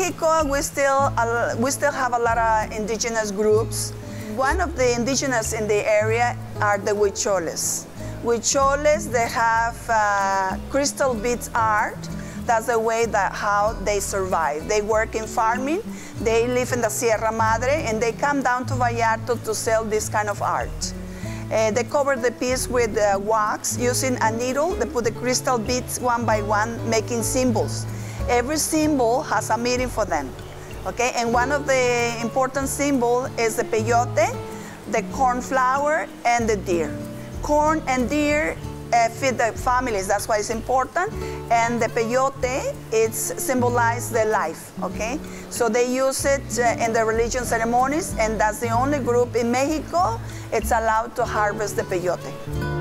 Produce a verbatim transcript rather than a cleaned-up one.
Mexico, we still, uh, we still have a lot of indigenous groups. One of the indigenous in the area are the Huicholes. Huicholes, they have uh, crystal beads art. That's the way that how they survive. They work in farming, they live in the Sierra Madre, and they come down to Vallarta to sell this kind of art. Uh, they cover the piece with uh, wax using a needle. They put the crystal beads one by one, making symbols. Every symbol has a meaning for them. Okay, and one of the important symbols is the peyote, the corn flower, and the deer. Corn and deer uh, feed the families, that's why it's important. And the peyote, it's symbolizes the life, okay? So they use it uh, in the religion ceremonies, and that's the only group in Mexico it's allowed to harvest the peyote.